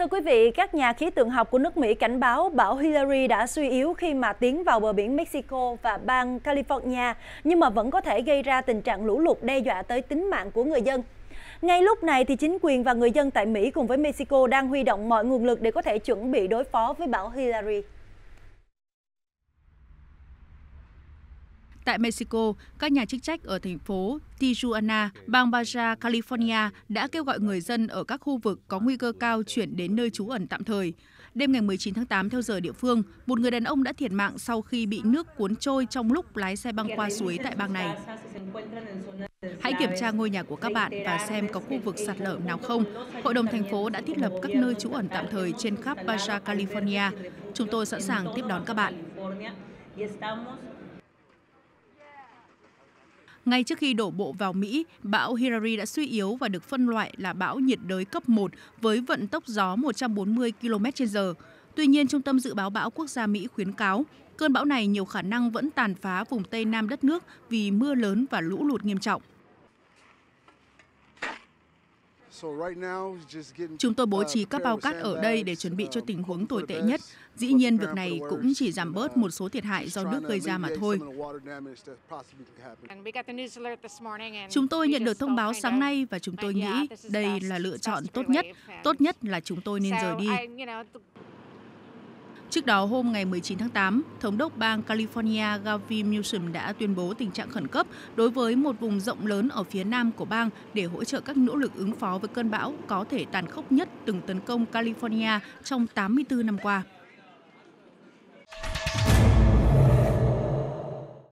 Thưa quý vị, các nhà khí tượng học của nước Mỹ cảnh báo bão Hillary đã suy yếu khi mà tiến vào bờ biển Mexico và bang California, nhưng mà vẫn có thể gây ra tình trạng lũ lụt đe dọa tới tính mạng của người dân. Ngay lúc này thì chính quyền và người dân tại Mỹ cùng với Mexico đang huy động mọi nguồn lực để có thể chuẩn bị đối phó với bão Hillary. Tại Mexico, các nhà chức trách ở thành phố Tijuana, bang Baja California đã kêu gọi người dân ở các khu vực có nguy cơ cao chuyển đến nơi trú ẩn tạm thời. Đêm ngày 19 tháng 8 theo giờ địa phương, một người đàn ông đã thiệt mạng sau khi bị nước cuốn trôi trong lúc lái xe băng qua suối tại bang này. Hãy kiểm tra ngôi nhà của các bạn và xem có khu vực sạt lở nào không. Hội đồng thành phố đã thiết lập các nơi trú ẩn tạm thời trên khắp Baja California. Chúng tôi sẵn sàng tiếp đón các bạn. Ngay trước khi đổ bộ vào Mỹ, bão Hillary đã suy yếu và được phân loại là bão nhiệt đới cấp 1 với vận tốc gió 140 km/h. Tuy nhiên, Trung tâm Dự báo Bão Quốc gia Mỹ khuyến cáo cơn bão này nhiều khả năng vẫn tàn phá vùng Tây Nam đất nước vì mưa lớn và lũ lụt nghiêm trọng. Chúng tôi bố trí các bao cát ở đây để chuẩn bị cho tình huống tồi tệ nhất. Dĩ nhiên, việc này cũng chỉ giảm bớt một số thiệt hại do nước gây ra mà thôi. Chúng tôi nhận được thông báo sáng nay và chúng tôi nghĩ đây là lựa chọn tốt nhất. Tốt nhất là chúng tôi nên rời đi. Trước đó, hôm ngày 19 tháng 8, Thống đốc bang California Gavin Newsom đã tuyên bố tình trạng khẩn cấp đối với một vùng rộng lớn ở phía nam của bang để hỗ trợ các nỗ lực ứng phó với cơn bão có thể tàn khốc nhất từng tấn công California trong 84 năm qua.